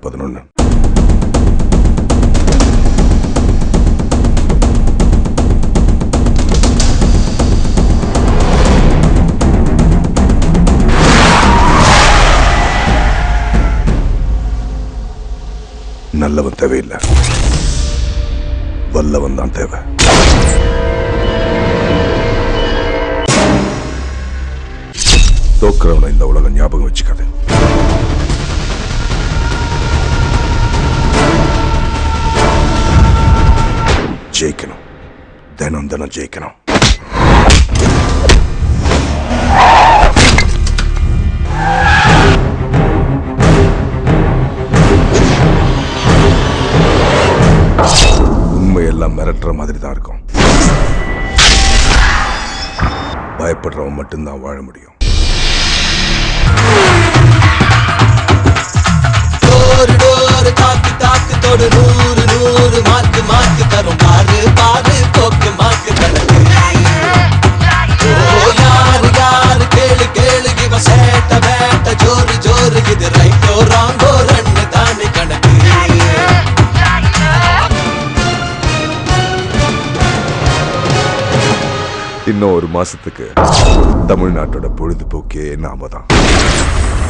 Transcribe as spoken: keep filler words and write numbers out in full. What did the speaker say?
பதினொன்னு. நல்லவன் தேவையில்லை, வல்லவன் தான் தேவை. தோக்குறவனை இந்த உலகம் ஞாபகம் வச்சுக்காது. ஜெயிக்கணும், தினம் தினம் ஜெயிக்கணும். உண்மையெல்லாம் மிரட்டுற மாதிரி தான் இருக்கும். பயப்படுறவன் மட்டும்தான் வாழ முடியும். நூறு நூறு மார்க்கு மார்க்கு தரும் பாரு பாரு போக்கு மார்க்கு கணக்கு. யாரு யாரு கேளு கேளு இவ சேட்ட வேட்ட ஜோரு ஜோரு இது ரைட்டோ ராங்கோ ரெண்டு தானே கணக்கு. இன்னும் ஒரு மாசத்துக்கு தமிழ்நாட்டோட பொழுதுபோக்கே நாம தான்.